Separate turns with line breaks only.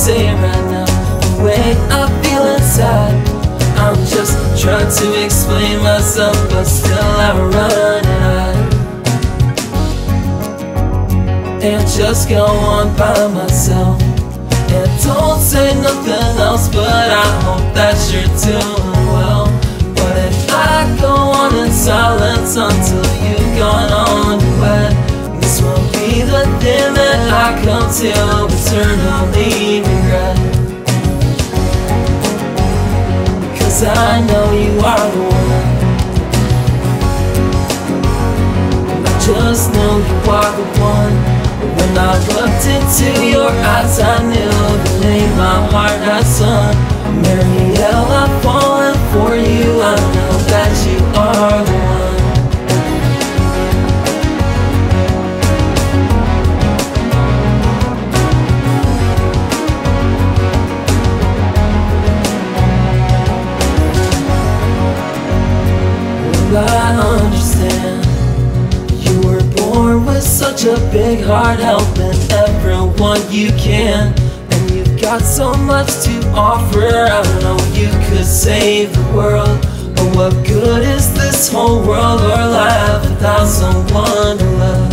say right now, the way I feel inside. I'm just trying to explain myself, but still I run and hide and just go on by myself. And don't say nothing else, but I hope that you're doing well. But if I go on in silence until you've gone on your way, this won't be the day that I come to eternally regret. Cause I know you are the one, and I just know you are the one. When I looked into your eyes, I knew the name my heart had sung. Marielle, I've fallen for you, I know that you are the one. Well, I understand. You were born with such a big heart, helping everyone you can. And you've got so much to offer, I know you could save the world. But what good is this whole world or life without someone to love?